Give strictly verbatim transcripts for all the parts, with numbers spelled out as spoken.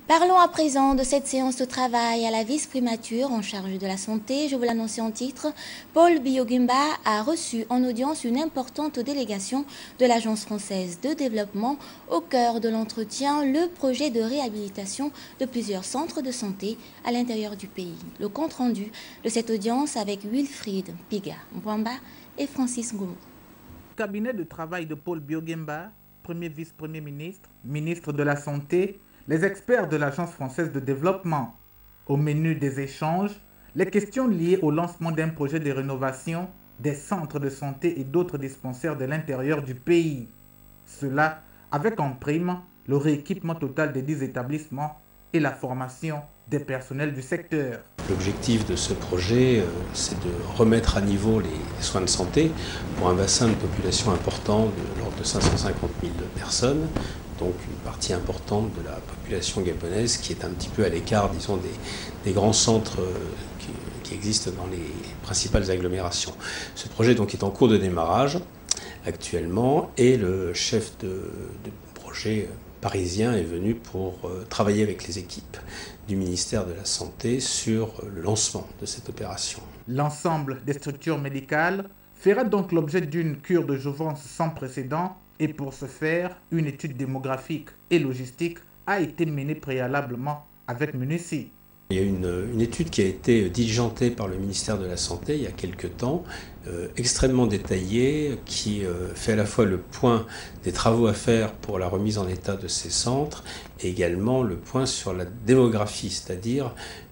Parlons à présent de cette séance de travail à la vice-primature en charge de la santé. Je vous l'annonce en titre. Paul Biogimba a reçu en audience une importante délégation de l'Agence française de développement. Au cœur de l'entretien, le projet de réhabilitation de plusieurs centres de santé à l'intérieur du pays. Le compte-rendu de cette audience avec Wilfried Piga Mbwamba et Francis Ngoumou. Cabinet de travail de Paul Biogimba, premier vice-premier ministre, ministre de la Santé, les experts de l'Agence française de développement. Au menu des échanges, les questions liées au lancement d'un projet de rénovation des centres de santé et d'autres dispensaires de l'intérieur du pays. Cela avec en prime le rééquipement total des dix établissements et la formation des personnels du secteur. L'objectif de ce projet, c'est de remettre à niveau les soins de santé pour un bassin de population important de l'ordre de cinq cent cinquante mille personnes, donc une partie importante de la population gabonaise qui est un petit peu à l'écart, disons, des, des grands centres qui, qui existent dans les principales agglomérations. Ce projet donc est en cours de démarrage actuellement et le chef de, de projet parisien est venu pour travailler avec les équipes du ministère de la Santé sur le lancement de cette opération. L'ensemble des structures médicales fera donc l'objet d'une cure de jouvence sans précédent et pour ce faire, une étude démographique et logistique a été menée préalablement avec Munissi. Il y a une, une étude qui a été diligentée par le ministère de la Santé il y a quelques temps, euh, extrêmement détaillée, qui euh, fait à la fois le point des travaux à faire pour la remise en état de ces centres et également le point sur la démographie, c'est-à-dire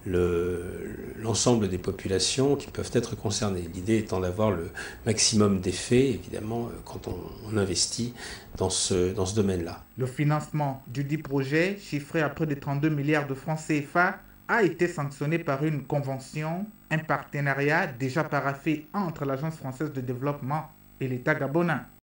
l'ensemble le, des populations qui peuvent être concernées. L'idée étant d'avoir le maximum d'effets, évidemment, quand on, on investit dans ce, dans ce domaine-là. Le financement du dit projet, chiffré à près de trente-deux milliards de francs C F A, a été sanctionné par une convention, un partenariat déjà paraphé entre l'Agence française de développement et l'État gabonais.